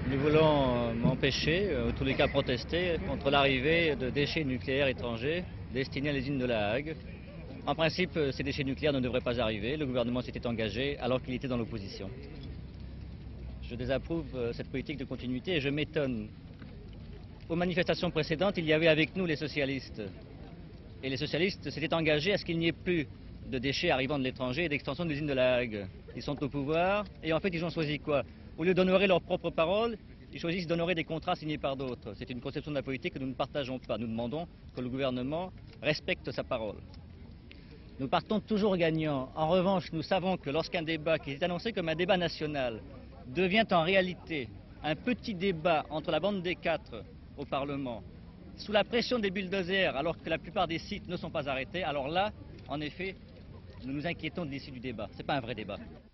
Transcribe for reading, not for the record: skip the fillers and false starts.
Nous voulons empêcher, en tous les cas protester, contre l'arrivée de déchets nucléaires étrangers destinés à l'usine de La Hague. En principe, ces déchets nucléaires ne devraient pas arriver. Le gouvernement s'était engagé alors qu'il était dans l'opposition. Je désapprouve cette politique de continuité et je m'étonne. Aux manifestations précédentes, il y avait avec nous les socialistes. Et les socialistes s'étaient engagés à ce qu'il n'y ait plus de déchets arrivant de l'étranger et d'extension de l'usine de La Hague. Ils sont au pouvoir et en fait ils ont choisi quoi? Au lieu d'honorer leurs propres paroles, ils choisissent d'honorer des contrats signés par d'autres. C'est une conception de la politique que nous ne partageons pas. Nous demandons que le gouvernement respecte sa parole. Nous partons toujours gagnants. En revanche, nous savons que lorsqu'un débat qui est annoncé comme un débat national devient en réalité un petit débat entre la bande des quatre au Parlement, sous la pression des bulldozers, alors que la plupart des sites ne sont pas arrêtés, alors là, en effet, nous nous inquiétons de l'issue du débat. Ce n'est pas un vrai débat.